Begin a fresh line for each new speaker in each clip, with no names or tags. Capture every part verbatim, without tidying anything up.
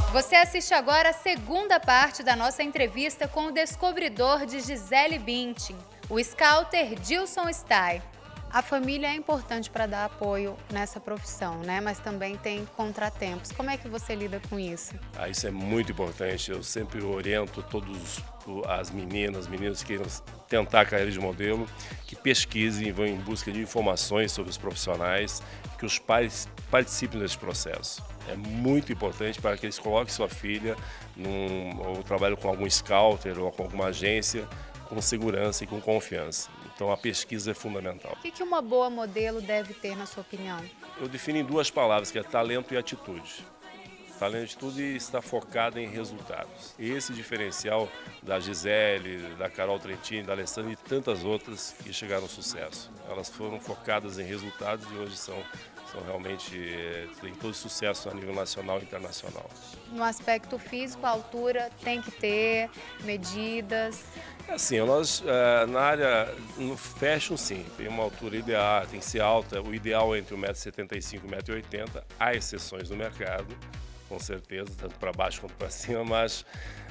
Você assiste agora a segunda parte da nossa entrevista com o descobridor de Gisele Bündchen, o scouter Dilson Stay. A família é importante para dar apoio nessa profissão, né? Mas também tem contratempos. Como é que você lida com isso?
Ah, isso é muito importante. Eu sempre oriento todas as meninas, meninos que queiram tentar a carreira de modelo, que pesquisem, vão em busca de informações sobre os profissionais, que os pais participem desse processo. É muito importante para que eles coloquem sua filha num ou trabalhem com algum scouter ou com alguma agência com segurança e com confiança. Então a pesquisa é fundamental.
O que uma boa modelo deve ter, na sua opinião?
Eu defino em duas palavras, que é talento e atitude. Talento e atitude está focada em resultados. Esse diferencial da Gisele, da Carol Trentini, da Alessandra e tantas outras que chegaram ao sucesso. Elas foram focadas em resultados e hoje são, são realmente, têm todo sucesso a nível nacional e internacional.
No aspecto físico, a altura tem que ter medidas?
Assim, nós na área, no fashion sim, tem uma altura ideal, tem que ser alta, o ideal é entre um metro e setenta e cinco e um metro e oitenta, há exceções no mercado, com certeza, tanto para baixo quanto para cima, mas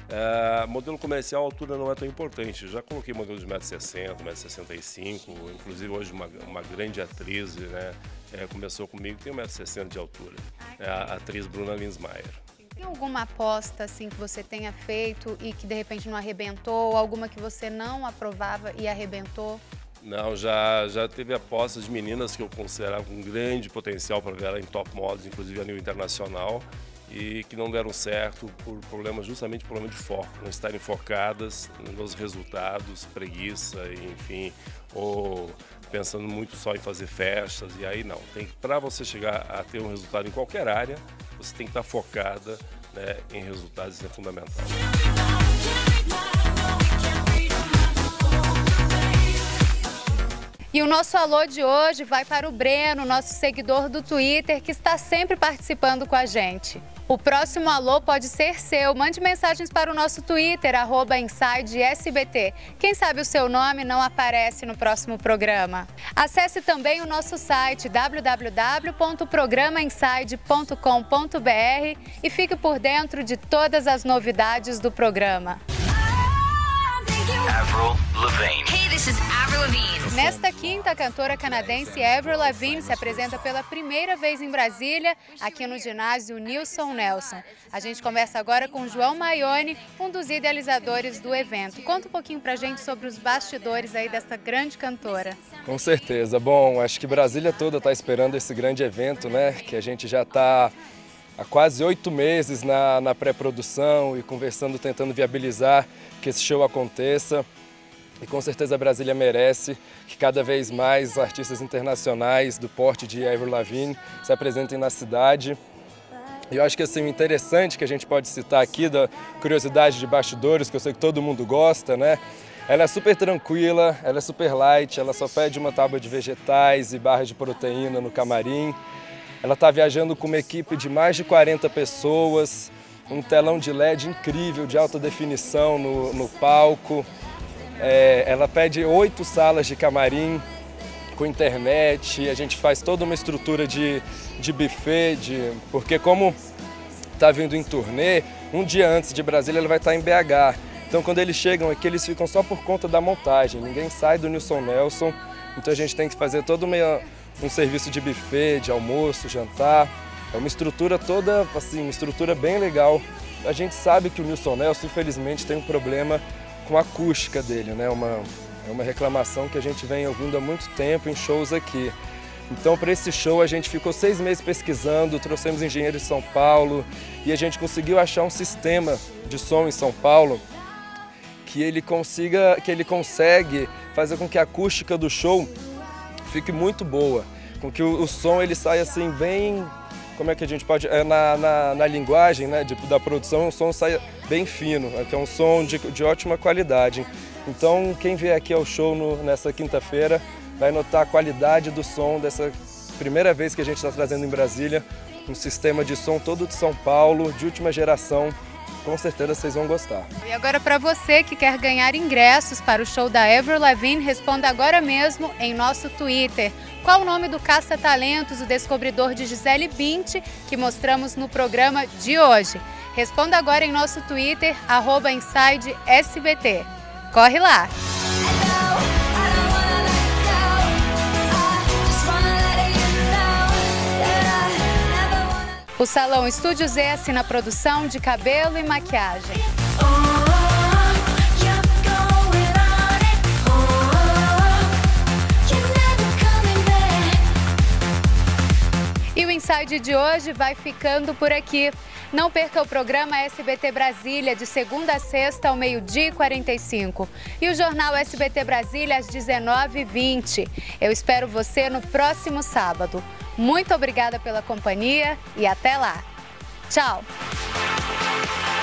uh, modelo comercial a altura não é tão importante. Eu já coloquei modelo de um metro e sessenta, um metro e sessenta e cinco, inclusive hoje uma, uma grande atriz, né, é, começou comigo, tem um metro e sessenta de altura, é a atriz Bruna Linsmeyer.
Tem alguma aposta assim que você tenha feito e que de repente não arrebentou, ou alguma que você não aprovava e arrebentou?
Não, já, já teve apostas de meninas que eu considerava com grande potencial para ver ela em top models, inclusive a nível internacional, e que não deram certo por problemas, justamente problema de foco, não estarem focadas nos resultados, preguiça, enfim, ou pensando muito só em fazer festas, e aí não. Para você chegar a ter um resultado em qualquer área, você tem que estar focada, né, em resultados, isso é fundamental.
E o nosso alô de hoje vai para o Breno, nosso seguidor do Twitter, que está sempre participando com a gente. O próximo alô pode ser seu. Mande mensagens para o nosso Twitter, arroba Inside S B T. Quem sabe o seu nome não aparece no próximo programa. Acesse também o nosso site w w w ponto programa inside ponto com ponto b r e fique por dentro de todas as novidades do programa.
Avril Lavigne. Hey, this is Avril Lavigne.
Nesta quinta, a cantora canadense Avril Lavigne se apresenta pela primeira vez em Brasília, aqui no ginásio Nilson Nelson. A gente conversa agora com João Maione, um dos idealizadores do evento. Conta um pouquinho pra gente sobre os bastidores aí dessa grande cantora.
Com certeza. Bom, acho que Brasília toda está esperando esse grande evento, né? Que a gente já está há quase oito meses na, na pré-produção e conversando, tentando viabilizar que esse show aconteça. E com certeza a Brasília merece que cada vez mais artistas internacionais do porte de Avril Lavigne se apresentem na cidade. E eu acho que assim, o interessante que a gente pode citar aqui, da curiosidade de bastidores, que eu sei que todo mundo gosta, né? Ela é super tranquila, ela é super light, ela só pede uma tábua de vegetais e barra de proteína no camarim. Ela está viajando com uma equipe de mais de quarenta pessoas, um telão de L E D incrível, de alta definição no, no palco. É, ela pede oito salas de camarim com internet, a gente faz toda uma estrutura de, de buffet, de, porque como está vindo em turnê, um dia antes de Brasília ela vai estar em B H. Então quando eles chegam aqui, eles ficam só por conta da montagem, ninguém sai do Nilson Nelson, então a gente tem que fazer todo uma, um serviço de buffet, de almoço, jantar, é uma estrutura toda, assim, uma estrutura bem legal. A gente sabe que o Nilson Nelson, infelizmente, tem um problema com a acústica dele, né? Uma, é uma reclamação que a gente vem ouvindo há muito tempo em shows aqui. Então, para esse show, a gente ficou seis meses pesquisando, trouxemos engenheiros de São Paulo e a gente conseguiu achar um sistema de som em São Paulo que ele consiga, que ele consegue fazer com que a acústica do show fique muito boa, com que o, o som ele saia assim bem, como é que a gente pode, é, na, na, na linguagem, né, de, da produção, o som saia bem fino, que é um som de, de ótima qualidade. Então, quem vier aqui ao show no, nessa quinta-feira vai notar a qualidade do som dessa primeira vez que a gente está trazendo em Brasília um sistema de som todo de São Paulo, de última geração, com certeza vocês vão gostar.
E agora, para você que quer ganhar ingressos para o show da Avril Lavigne, responda agora mesmo em nosso Twitter. Qual o nome do caça-talentos, o descobridor de Gisele Bündchen, que mostramos no programa de hoje? Responda agora em nosso Twitter, arroba Inside S B T. Corre lá! O Salão Estúdio Z assina a produção de cabelo e maquiagem. E o Inside de hoje vai ficando por aqui. Não perca o programa S B T Brasília, de segunda a sexta, ao meio-dia e quarenta e cinco. E o jornal S B T Brasília, às dezenove e vinte. Eu espero você no próximo sábado. Muito obrigada pela companhia e até lá. Tchau!